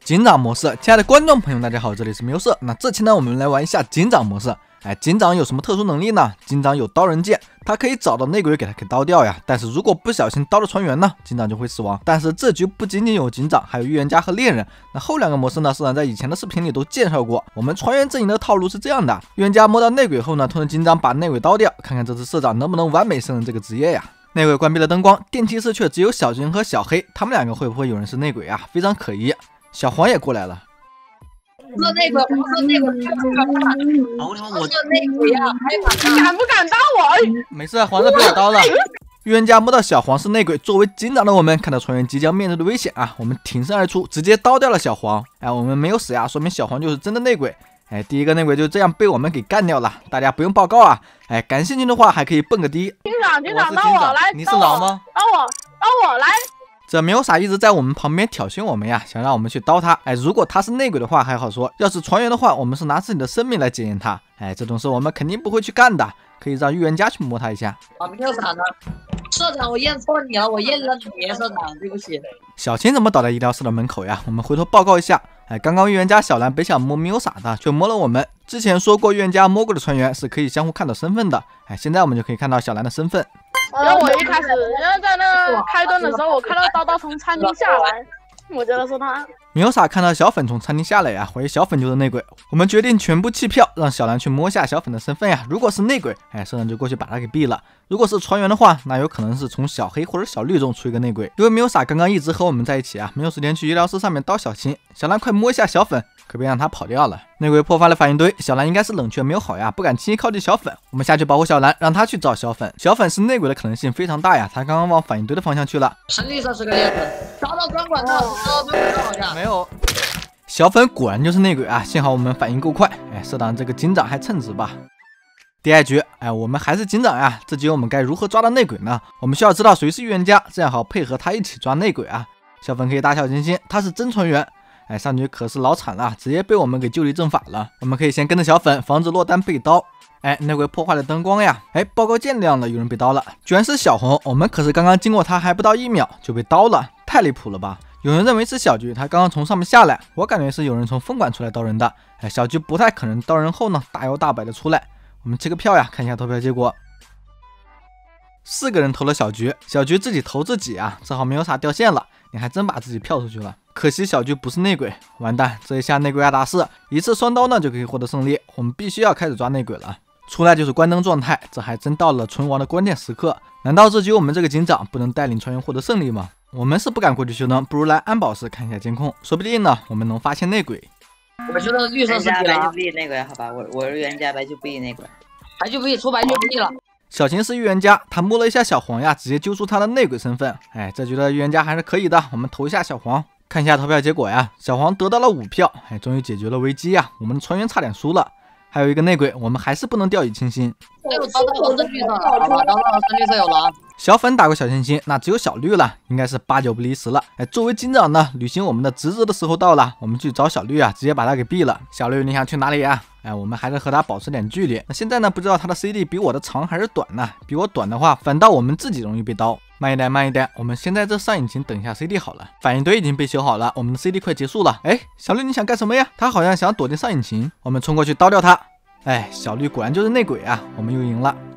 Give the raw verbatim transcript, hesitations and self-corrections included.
警长模式，亲爱的观众朋友，大家好，这里是喵色。那这期呢，我们来玩一下警长模式。哎，警长有什么特殊能力呢？警长有刀人剑，他可以找到内鬼给他给刀掉呀。但是如果不小心刀了船员呢，警长就会死亡。但是这局不仅仅有警长，还有预言家和猎人。那后两个模式呢，社长在以前的视频里都介绍过。我们船员阵营的套路是这样的：预言家摸到内鬼后呢，通知警长把内鬼刀掉，看看这次社长能不能完美胜任这个职业呀。内鬼关闭了灯光，电梯室却只有小金和小黑，他们两个会不会有人是内鬼啊？非常可疑。小黄也过来了。 是那个，不是那个， 我他妈我是那个呀！ 你敢不敢打我？ 没事，黄色被我刀了。预言家摸到小黄是内鬼，作为警长的我们看到船员即将面对的危险啊，我们挺身而出，直接刀掉了小黄。哎，我们没有死呀，说明小黄就是真的内鬼。哎，第一个内鬼就这样被我们给干掉了，大家不用报告啊。哎，感兴趣的话还可以蹦个迪。 警长，警长， 我是警长， 让我来， 你是狼吗？ 让我，让我来。 这没有傻一直在我们旁边挑衅我们呀，想让我们去刀他。哎，如果他是内鬼的话还好说，要是船员的话，我们是拿自己的生命来检验他。哎，这种事我们肯定不会去干的，可以让预言家去摸他一下。 啊，没有傻呢，社长，我验错你了，我验了你，社长，对不起。 小青怎么倒在医疗室的门口呀？我们回头报告一下。哎，刚刚预言家小兰本想摸没有傻的，却摸了我们。之前说过，预言家摸过的船员是可以相互看到身份的。哎，现在我们就可以看到小兰的身份。 因为我一开始，因为在那个开灯的时候，我看到刀刀从餐厅下来，我觉得是他。 米傻看到小粉从餐厅下来呀，怀疑小粉就是内鬼。我们决定全部弃票，让小兰去摸下小粉的身份呀。如果是内鬼，哎，社长就过去把他给毙了。如果是船员的话，那有可能是从小黑或者小绿中出一个内鬼。因为米傻刚刚一直和我们在一起啊，没有时间去医疗室上面刀小青。小兰快摸一下小粉，可别让他跑掉了。内鬼破坏了反应堆，小兰应该是冷却没有好呀，不敢轻易靠近小粉。我们下去保护小兰，让他去找小粉。小粉是内鬼的可能性非常大呀，他刚刚往反应堆的方向去了。 神力上是个猎人，找到专管道，找到专管道好像没有。小粉果然就是内鬼啊！幸好我们反应够快，哎，社长这个警长还称职吧。第二局，哎，我们还是警长呀。这局我们该如何抓到内鬼呢？我们需要知道谁是预言家，这样好配合他一起抓内鬼啊。小粉可以大小心心，他是真船员。哎，上局可是老惨了，直接被我们给就地正法了。我们可以先跟着小粉，防止落单被刀。哎，内鬼破坏了灯光呀！哎，报告键亮了，有人被刀了，居然是小红。我们可是刚刚经过他还不到一秒就被刀了，太离谱了吧！有人认为是小菊，他刚刚从上面下来，我感觉是有人从分管出来刀人的。哎，小菊不太可能刀人后呢大摇大摆的出来。我们切个票呀，看一下投票结果。四个人投了小菊，小菊自己投自己啊，只好没有啥掉线了。你还真把自己票出去了，可惜小菊不是内鬼，完蛋！这一下内鬼要打四，一次双刀呢就可以获得胜利。我们必须要开始抓内鬼了。出来就是关灯状态，这还真到了存亡的关键时刻。难道这局我们这个警长不能带领船员获得胜利吗？我们是不敢过去修灯，不如来安保室看一下监控，说不定呢我们能发现内鬼。 我觉得绿色是白就了， 不义内鬼，好吧，我我是预言家，白就不义内鬼， 白就不义出白就不义了。 小秦是预言家，他摸了一下小黄呀，直接揪出他的内鬼身份。哎，这局的预言家还是可以的，我们投一下小黄，看一下投票结果呀。小黄得到了五票，哎，终于解决了危机呀，我们的船员差点输了。还有一个内鬼，我们还是不能掉以轻心。 哎，我找到了深绿色了，好吧，找到了深绿色有了。 小粉打过小星星，那只有小绿了，应该是八九不离十了。哎，作为警长呢，履行我们的职责的时候到了，我们去找小绿啊，直接把他给毙了。小绿，你想去哪里啊？哎，我们还是和他保持点距离。那现在呢，不知道他的 C D 比我的长还是短呢？比我短的话，反倒我们自己容易被刀。慢一点，慢一点，我们现在这上引擎等一下 C D 好了。反应堆已经被修好了，我们的 C D 快结束了。哎，小绿你想干什么呀？他好像想躲进上引擎，我们冲过去刀掉他。哎，小绿果然就是内鬼啊，我们又赢了。